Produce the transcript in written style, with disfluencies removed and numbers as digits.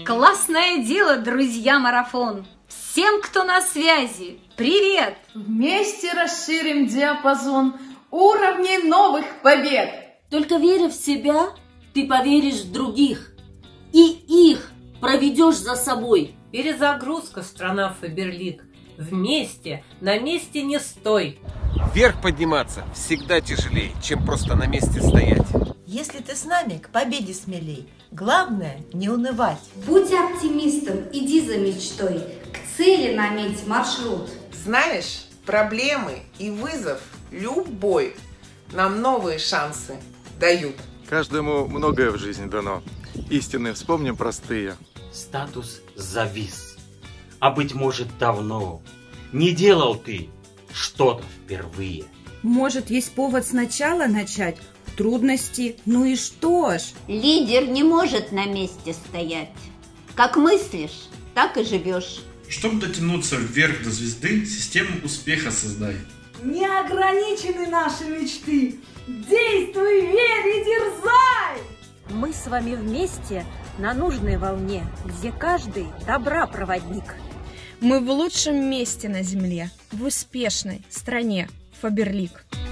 Классное дело, друзья, марафон! Всем, кто на связи, привет! Вместе расширим диапазон уровней новых побед! Только веря в себя, ты поверишь в других, и их проведешь за собой. Перезагрузка, страна Фаберлик. Вместе, на месте не стой. Вверх подниматься всегда тяжелее, чем просто на месте стоять. Если ты с нами, к победе смелей. Главное – не унывать. Будь оптимистом, иди за мечтой. К цели наметь маршрут. Знаешь, проблемы и вызов любой нам новые шансы дают. Каждому многое в жизни дано. Истины вспомним простые. Статус завис. А быть может, давно не делал ты что-то впервые. Может, есть повод сначала начать? Трудности, ну и что ж? Лидер не может на месте стоять. Как мыслишь, так и живешь. Чтобы дотянуться вверх до звезды, систему успеха создай. Не ограничены наши мечты. Действуй, верь и дерзай! Мы с вами вместе на нужной волне, где каждый добра проводник. Мы в лучшем месте на земле, в успешной стране Фаберлик.